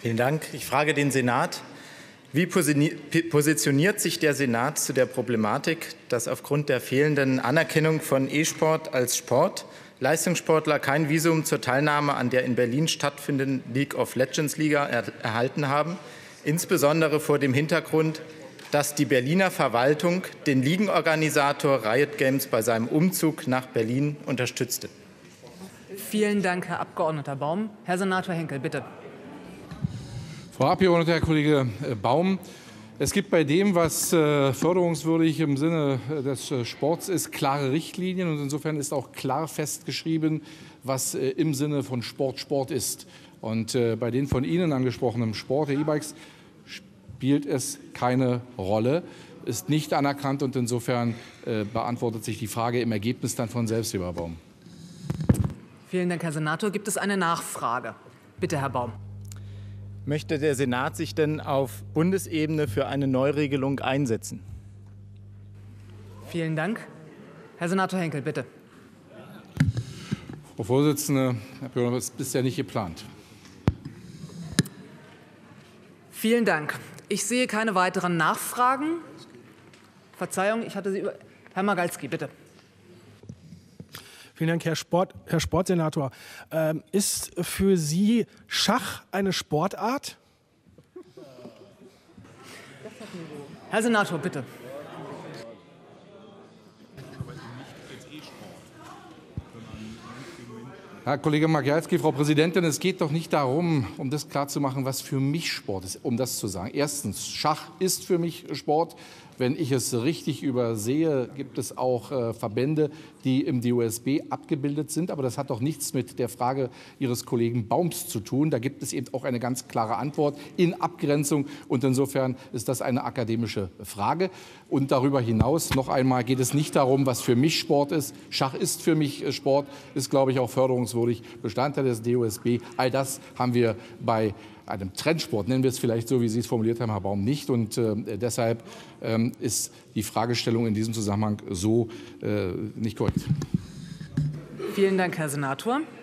Vielen Dank. Ich frage den Senat. Wie positioniert sich der Senat zu der Problematik, dass aufgrund der fehlenden Anerkennung von E-Sport als Sport Leistungssportler kein Visum zur Teilnahme an der in Berlin stattfindenden League of Legends Liga erhalten haben, insbesondere vor dem Hintergrund, dass die Berliner Verwaltung den Ligenorganisator Riot Games bei seinem Umzug nach Berlin unterstützte? Vielen Dank, Herr Abgeordneter Baum. Herr Senator Henkel, bitte. Frau Abgeordnete, Herr Kollege Baum, es gibt bei dem, was förderungswürdig im Sinne des Sports ist, klare Richtlinien. Und insofern ist auch klar festgeschrieben, was im Sinne von Sport Sport ist. Und bei den von Ihnen angesprochenen Sport, der E-Bikes, spielt es keine Rolle, ist nicht anerkannt. Und insofern beantwortet sich die Frage im Ergebnis dann von selbst, lieber Herr Baum. Vielen Dank, Herr Senator. Gibt es eine Nachfrage? Bitte, Herr Baum. Möchte der Senat sich denn auf Bundesebene für eine Neuregelung einsetzen? Vielen Dank. Herr Senator Henkel, bitte. Frau Vorsitzende, Herr Abgeordneter, das ist bisher nicht geplant. Vielen Dank. Ich sehe keine weiteren Nachfragen. Verzeihung, ich hatte Sie über. Herr Magalski, bitte. Vielen Dank, Herr Sportsenator. Ist für Sie Schach eine Sportart? Herr Senator, bitte. Herr Kollege Magalski, Frau Präsidentin, es geht doch nicht darum, um das klarzumachen, was für mich Sport ist, um das zu sagen. Erstens, Schach ist für mich Sport. Wenn ich es richtig übersehe, gibt es auch Verbände, die im DOSB abgebildet sind. Aber das hat doch nichts mit der Frage Ihres Kollegen Baums zu tun. Da gibt es eben auch eine ganz klare Antwort in Abgrenzung. Und insofern ist das eine akademische Frage. Und darüber hinaus, noch einmal, geht es nicht darum, was für mich Sport ist. Schach ist für mich Sport, ist, glaube ich, auch förderungswürdig, Bestandteil des DOSB. All das haben wir bei einem Trendsport, nennen wir es vielleicht so, wie Sie es formuliert haben, Herr Baum, nicht. Und deshalb ist die Fragestellung in diesem Zusammenhang so nicht korrekt. Vielen Dank, Herr Senator.